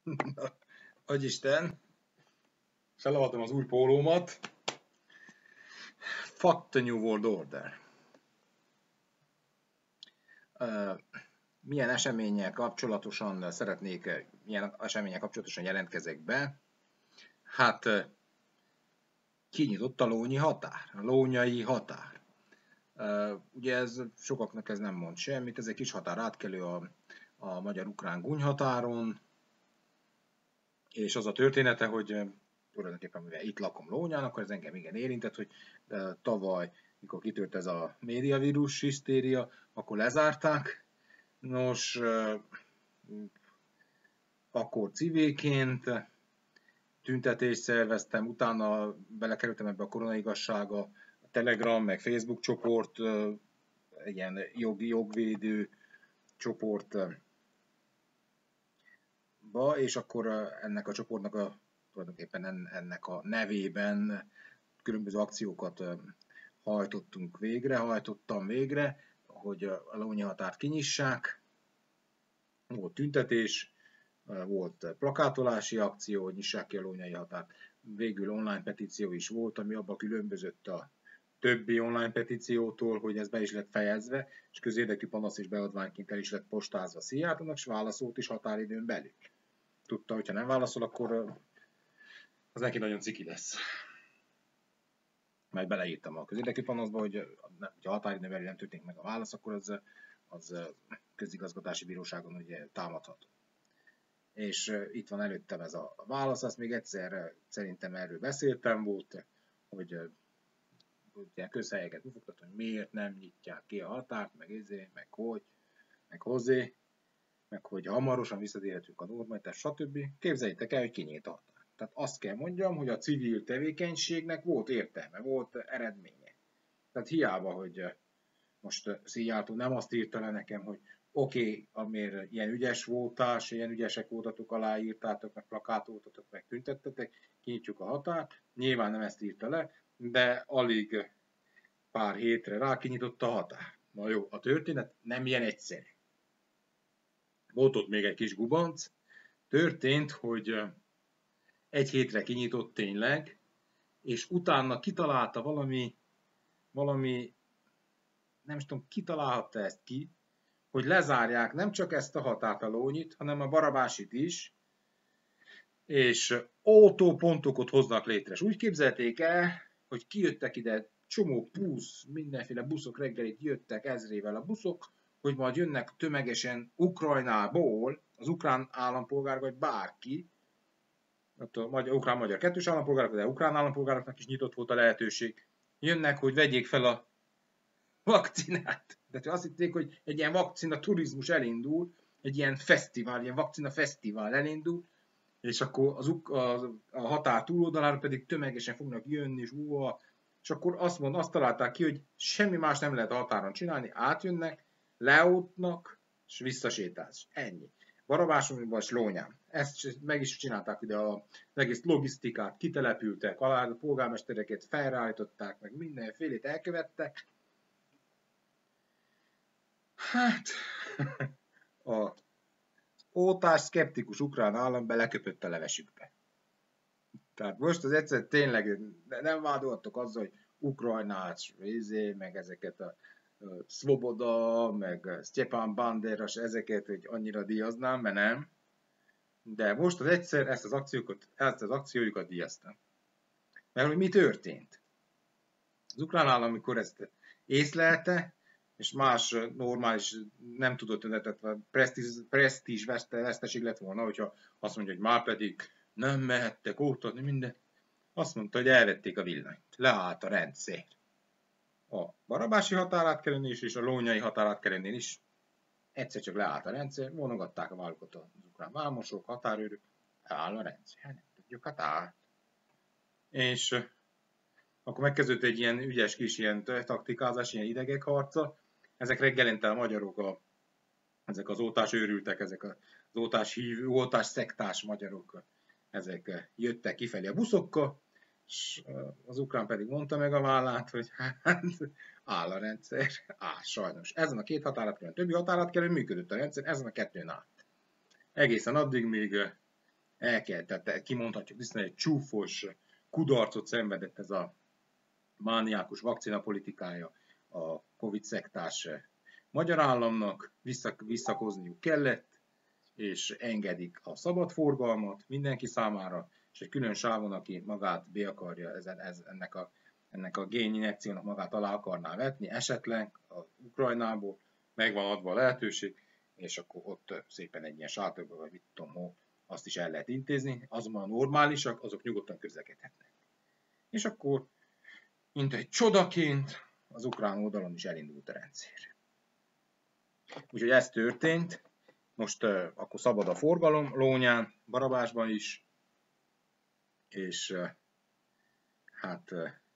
Agyisten, feladatom az új pólómat. Fuck the New World Order. Milyen eseménnyel kapcsolatosan jelentkezek be? Hát kinyitott a lónyi határ, a lónyai határ. Ugye ez sokaknak ez nem mond semmit, ez egy kis határátkelő a magyar-ukrán gúnyhatáron, és az a története, hogy tulajdonképpen mivel itt lakom Lónyán, akkor ez engem igen érintett, hogy tavaly, mikor kitört ez a médiavírus hisztéria, akkor lezárták. Nos, akkor civilként tüntetést szerveztem, utána belekerültem ebbe a Korona Igazsága, a Telegram, meg Facebook csoport, ilyen jogvédő csoportba, és akkor ennek a csoportnak tulajdonképpen ennek a nevében különböző akciókat hajtottam végre, hogy a lónyi határt kinyissák. Volt tüntetés, volt plakátolási akció, hogy nyissák ki a lónyai határt. Végül online petíció is volt, ami abban különbözött a többi online petíciótól, hogy ez be is lett fejezve, és közérdekű panasz és beadványként el is lett postázva Szijjártónak, és válaszolt is határidőn belül. Tudta, hogyha nem válaszol, akkor az neki nagyon ciki lesz. Majd beleírtam a közérdekű panaszba, hogy ha határidőn belül nem történik meg a válasz, akkor az közigazgatási bíróságon ugye támadható. És itt van előttem ez a válasz, azt még egyszer szerintem erről beszéltem volt, hogy ugye közhelyeket bufogtat, hogy miért nem nyitják ki a határt, meg hogy hamarosan visszatérhetünk a normalitás, stb. Képzeljétek el, hogy kinyílt a határ. Tehát azt kell mondjam, hogy a civil tevékenységnek volt értelme, volt eredménye. Tehát hiába, hogy most Szijjártó nem azt írta le nekem, hogy oké, amért ilyen ügyes voltál, és ilyen ügyesek voltatok, aláírtátok, meg plakátoltatok, meg tüntettetek, kinyitjuk a határt. Nyilván nem ezt írta le, de alig pár hétre rá kinyitott a határ. Na jó, a történet nem ilyen egyszerű. Volt ott még egy kis gubanc. Történt, hogy egy hétre kinyitott tényleg, és utána kitalálta valami, nem tudom, kitalálhatta ezt ki, hogy lezárják nem csak ezt a határt, a Lónyit, hanem a Barabásit is, és oltópontokat hoznak létre. És úgy képzelték el, hogy kijöttek ide csomó busz, mindenféle buszok reggelit jöttek ezrével a buszok, hogy majd jönnek tömegesen Ukrajnából, az ukrán állampolgár, vagy bárki, ukrán-magyar kettős állampolgárok, de ukrán állampolgároknak is nyitott volt a lehetőség. Jönnek, hogy vegyék fel a vakcinát. De azt hitték, hogy egy ilyen vakcina turizmus elindul, egy ilyen fesztivál, ilyen vakcina fesztivál elindul, és akkor a határ túloldalára pedig tömegesen fognak jönni, és akkor azt találták ki, hogy semmi más nem lehet a határon csinálni, átjönnek, leútnak, és visszasétálsz. Ennyi. Barabáson vagy Lónyán. Ezt meg is csinálták ide az egész logisztikát, kitelepültek, a polgármestereket felreállították, meg mindenfélét elkövettek. Hát, a ótás szkeptikus ukrán állam beleköpött a levesükbe. Tehát most az egyszer tényleg nem vádoltok azzal, hogy Ukrajnát, meg ezeket a Svoboda, meg Sztyepán Banderas, ezeket, hogy annyira díjaznám, mert nem. De most az egyszer ezt az akciójukat díjaztam. Mert hogy mi történt? Az ukrán állam, amikor ezt észlelte, és más normális, nem tudott öntetve presztízs veszteség lett volna, hogyha azt mondja, hogy már pedig nem mehettek ótatni minden. Azt mondta, hogy elvették a villanyt. Leállt a rendszer. A barabási határátkelőnél is, és a lónyai határátkelőnél is egyszer csak leállt a rendszer, vonogatták a vállukat az ukrán vámosok, határőrök, áll a rendszer. Nem tudjuk, hát áll. És akkor megkezdődött egy ilyen ügyes kis ilyen taktikázás, ilyen idegek harca. Ezek reggelente a magyarok, ezek az ótás őrültek, ezek az ótás szektás magyarok, ezek jöttek kifelé a buszokkal, és az ukrán pedig mondta meg a vállát, hogy hát áll a rendszer, sajnos. Ezen a két határátkelőn, többi határátkelőn működött a rendszer, ezen a kettőn állt. Egészen addig, míg tehát kimondhatjuk, viszont egy csúfos kudarcot szenvedett ez a mániákus vakcinapolitikája a Covid szektás magyar államnak, visszakozniuk kellett, és engedik a szabad forgalmat mindenki számára, és egy külön sávon, aki magát be akarja, ennek a géninjekciónak magát alá akarná vetni, esetleg az Ukrajnából megvan adva a lehetőség, és akkor ott szépen egy ilyen sátorban, vagy mit tudom, azt is el lehet intézni, azonban a normálisak, azok nyugodtan közlekedhetnek. És akkor, mint egy csodaként, az ukrán oldalon is elindult a rendszer. Úgyhogy ez történt, most akkor szabad a forgalom Lónyán, Barabásban is, és hát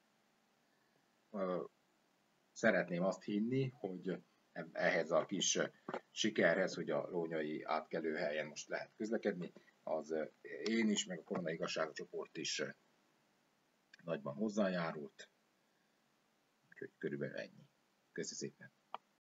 szeretném azt hinni, hogy ehhez a kis sikerhez, hogy a lónyai átkelőhelyen most lehet közlekedni, az én is, meg a Korona Igazsága csoport is nagyban hozzájárult. Úgyhogy körülbelül ennyi. Köszi szépen!